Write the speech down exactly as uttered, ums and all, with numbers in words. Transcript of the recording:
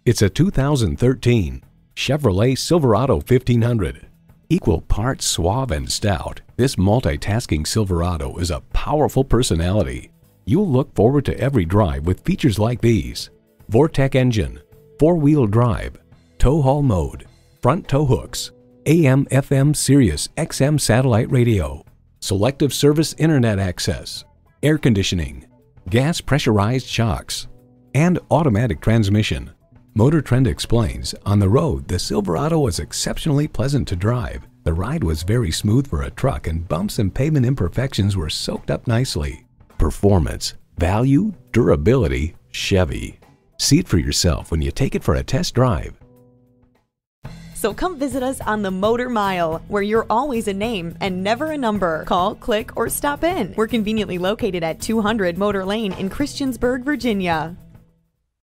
It's a two thousand thirteen Chevrolet Silverado fifteen hundred. Equal parts suave and stout, this multitasking Silverado is a powerful personality. You'll look forward to every drive with features like these: Vortec engine, four-wheel drive, tow haul mode, front tow hooks, A M F M Sirius X M satellite radio, selective service internet access, air conditioning, gas pressurized shocks, and automatic transmission. Motor Trend explains, on the road, the Silverado was exceptionally pleasant to drive. The ride was very smooth for a truck, and bumps and pavement imperfections were soaked up nicely. Performance, value, durability, Chevy. See it for yourself when you take it for a test drive. So come visit us on the Motor Mile, where you're always a name and never a number. Call, click, or stop in. We're conveniently located at two hundred Motor Lane in Christiansburg, Virginia.